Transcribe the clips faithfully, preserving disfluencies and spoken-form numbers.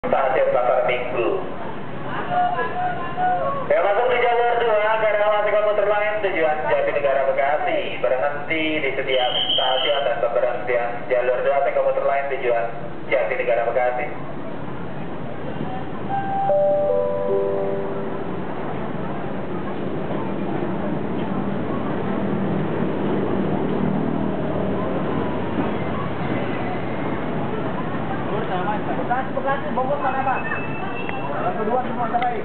Stasiun Pasar Minggu. Yang masuk di jalur dua, Karawang komuter lain tujuan Jatinegara Bekasi berhenti di setiap stasiun dan pemberhentian jalur dua komuter lain tujuan Jatinegara Bekasi. Bekasi, Bekasi, Bogor mana Pak? Yang kedua semua terbaik.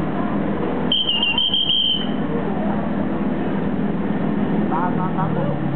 Tahan, tahan, tahan.